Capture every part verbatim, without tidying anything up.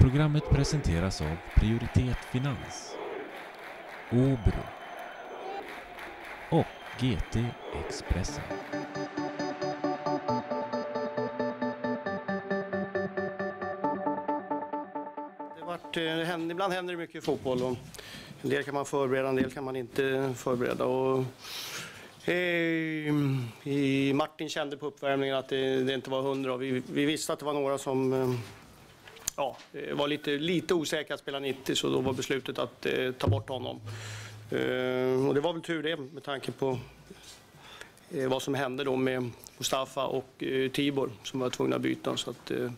Programmet presenteras av Prioritet Finans, Åbro och G T Expressen. Det varit, det händer, ibland händer det mycket i fotboll. Och en del kan man förbereda, en del kan man inte förbereda. Och, eh, i Martin kände på uppvärmningen att det, det inte var hundra. Vi, vi visste att det var några som eh, ja, var lite, lite osäkra att spela nittio, så då var beslutet att eh, ta bort honom. Eh, och det var väl tur det med tanke på eh, vad som hände då med Mustafa och eh, Tibor som var tvungna att byta. Så att, eh,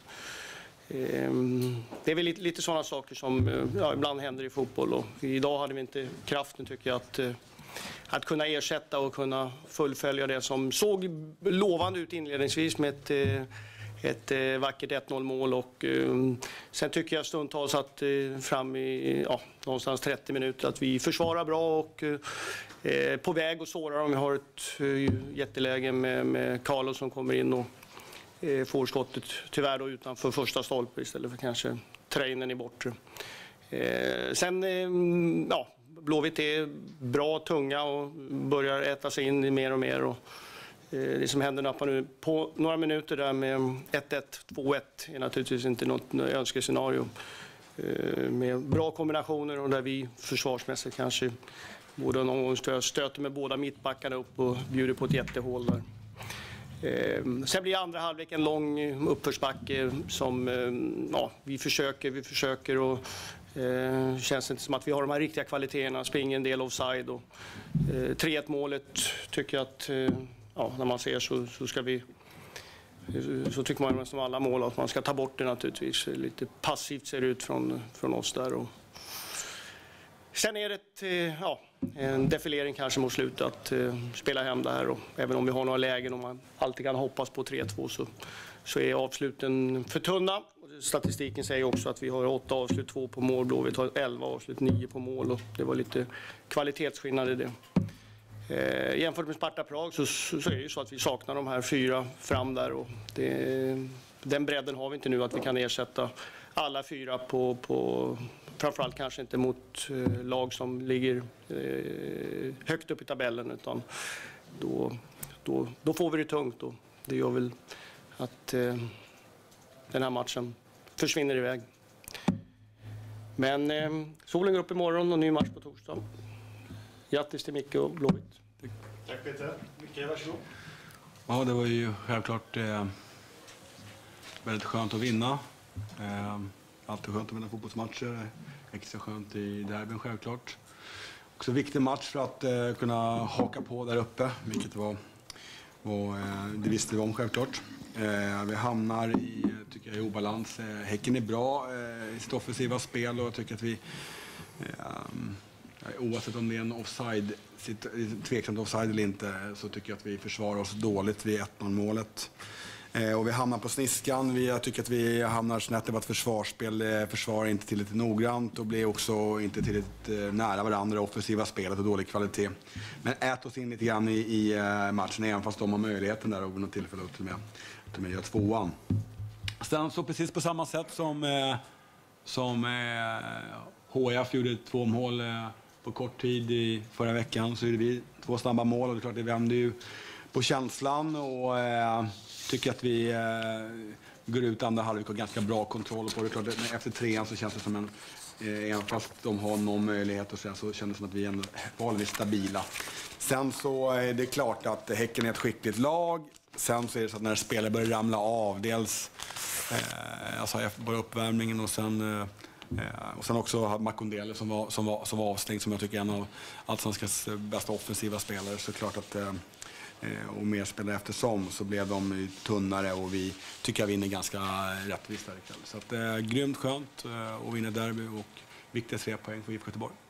det är väl lite, lite sådana saker som ja, ibland händer i fotboll, och idag hade vi inte kraften, tycker jag, att, att kunna ersätta och kunna fullfölja det som såg lovande ut inledningsvis med ett, ett vackert ett noll mål, och sen tycker jag stundtals att fram i ja, någonstans trettio minuter att vi försvarar bra och eh, på väg och sårar dem. Vi har ett jätteläge med, med Carlos som kommer in och får skottet tyvärr då utanför första stolpen istället för kanske trainen i bortre. Eh, sen, eh, ja, Blåvitt är bra, tunga och börjar äta sig in mer och mer. Och, eh, det som händer nappar nu på några minuter där med ett ett, två ett är naturligtvis inte något önskescenario. Eh, med bra kombinationer och där vi försvarsmässigt kanske både någon gång stöter med båda mittbackarna upp och bjuder på ett jättehål där. Eh, sen blir andra halvlek en lång uppförsbacke som eh, ja, vi försöker, vi försöker och eh, känns inte som att vi har de här riktiga kvaliteterna, springer en del offside och eh, tre ett målet tycker jag att eh, ja, när man ser så, så ska vi så tycker man som alla mål att man ska ta bort det naturligtvis. Lite passivt ser det ut från, från oss där. Och sen är det ett, ja, en defilering kanske mot slutet att uh, spela hem det här. Och även om vi har några lägen och man alltid kan hoppas på tre två så, så är avsluten för tunna. Och statistiken säger också att vi har åtta avslut, två på mål. Blåvitt har elva avslut, nio på mål. Och det var lite kvalitetsskillnad i det. Eh, jämfört med Sparta Prag så, så, så är det ju så att vi saknar de här fyra fram där. Och det, den bredden har vi inte nu att vi kan ersätta alla fyra på... på framförallt kanske inte mot eh, lag som ligger eh, högt upp i tabellen, utan då, då, då får vi det tungt, och det gör väl att eh, den här matchen försvinner iväg. Men eh, solen går upp imorgon och ny match på torsdag. Grattis till Micke och Blåvitt. Tack Peter. Micke, varsågod. Ja, det var ju självklart eh, väldigt skönt att vinna. Eh, Alltid skönt att vinna fotbollsmatcher. Extra skönt i derbyn självklart. Också en viktig match för att eh, kunna haka på där uppe. Vilket var, var eh, det visste vi om självklart. Eh, vi hamnar i, tycker jag, i obalans. Eh, Häcken är bra eh, i sitt offensiva spel, och jag tycker att vi eh, oavsett om det är en offside, tveksamt offside eller inte, så tycker jag att vi försvarar oss dåligt vid ett noll målet. Eh, och vi hamnar på sniskan. Vi, jag tycker att vi hamnar snett i vårt försvarsspel. Eh, försvarar inte tillräckligt noggrant och blir också inte tillräckligt eh, nära varandra. Offensiva spelet och dålig kvalitet. Men ät oss in lite grann i, i eh, matchen, även fast de har möjligheten där och vid något tillfälle till med, till med gör tvåan. Sen så precis på samma sätt som, eh, som eh, H F gjorde två mål eh, på kort tid i förra veckan, så gjorde vi två snabba mål, och det är klart det vände ju på känslan, och eh, tycker att vi eh, går ut andra halvlek och har ganska bra kontroll på det. Klart, efter trean så känns det som en, eh, även fast de har någon möjlighet och så, så känns det som att vi ändå var lite stabila. Sen så är det klart att Häcken är ett skickligt lag. Sen så är det så att när spelare börjar ramla av, dels eh, alltså efter bara uppvärmningen och sen eh, och sen också Makondele som var, som, var, som var avstängd, som jag tycker är en av allsvenskans bästa offensiva spelare. Så klart att eh, och mer spelare eftersom så blev de tunnare, och vi tycker jag vinner ganska rättvist där ikväll. Så att, eh, grymt skönt eh, att vinna derby och viktiga tre poäng för I F K Göteborg.